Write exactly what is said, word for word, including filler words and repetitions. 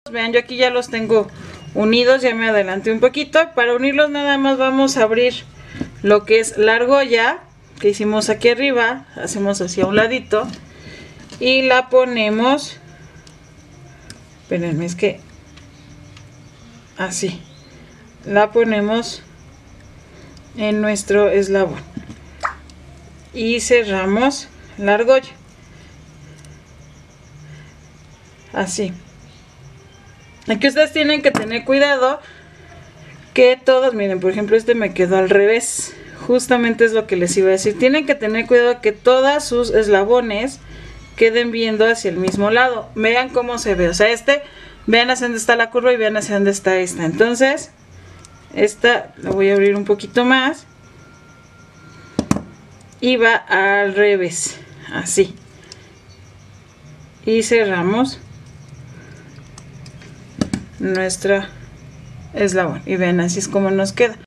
Vean, yo aquí ya los tengo unidos, ya me adelanté un poquito. Para unirlos nada más vamos a abrir lo que es la argolla que hicimos aquí arriba, hacemos hacia un ladito y la ponemos, espérenme, es que así, la ponemos en nuestro eslabón y cerramos la argolla, así. Aquí ustedes tienen que tener cuidado que todos, miren, por ejemplo este me quedó al revés, justamente es lo que les iba a decir, tienen que tener cuidado que todos sus eslabones queden viendo hacia el mismo lado. Vean cómo se ve, o sea, este, vean hacia dónde está la curva y vean hacia dónde está esta. Entonces, esta la voy a abrir un poquito más y va al revés, así. Y cerramos nuestra eslabón y vean, así es como nos queda.